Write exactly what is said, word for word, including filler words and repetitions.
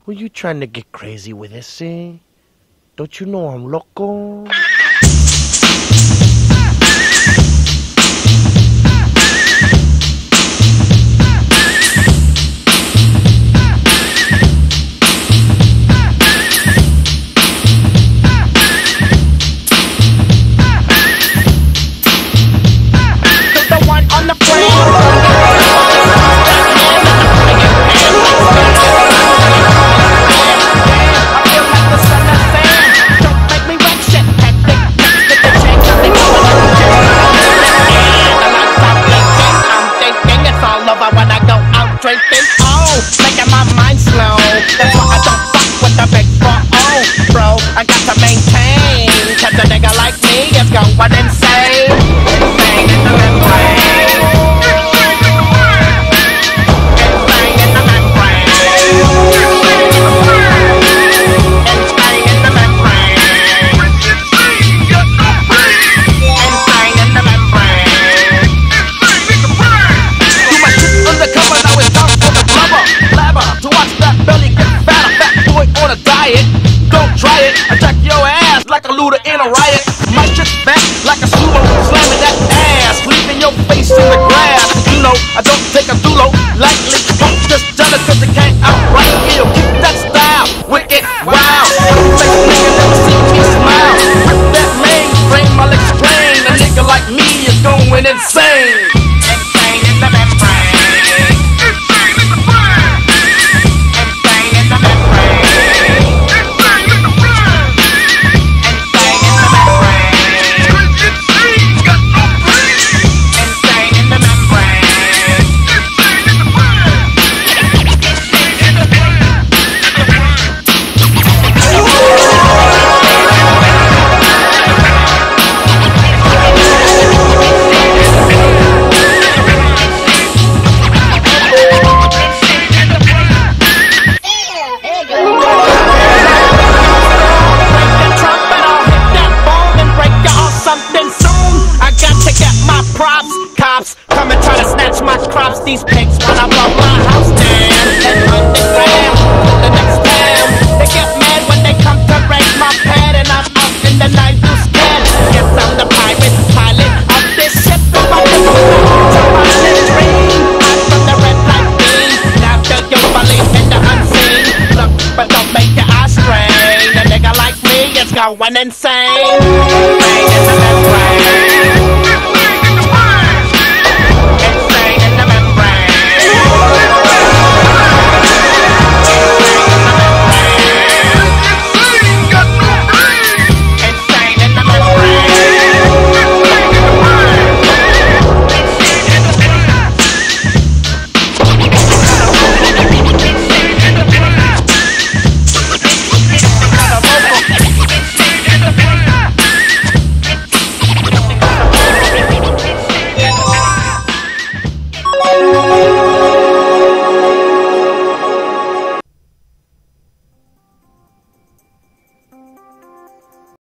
Who you trying to get crazy with this, eh? Don't you know I'm loco? Making my mind slow. That's why I don't fuck with the big four oh, bro. I got to maintain, cause a nigga like me is going insane. Insane in the membrane. Insane in the membrane. Insane in the membrane. Insane in the membrane. Insane in the membrane. Do my shit undercover, now it's down for the blubber. Blabber, to watch that belly get fatter. Fat boy on a diet, don't try it. I jack your ass like a looter in a riot. My shit fat like a sumo, slamming that ass, leaving your face in the grass. You know, I don't take a dulo lightly. Don't just jealous cause they can't outright kill. Keep that style, wicked, wow. Make a nigga never see me smile. Rip that mainframe, I'll explain. A nigga like me is going insane. Insane in the membrane. These pigs wanna blow my house down and underground to the next town. They get mad when they come to raise my pad, and I'm out in the night too scared. Guess I'm the pirate pilot of this ship. If I think I'm to my dream, I'm from the red light beam. Now do you believe in the unseen? Look, but don't make your eyes strain. A nigga like me is going insane.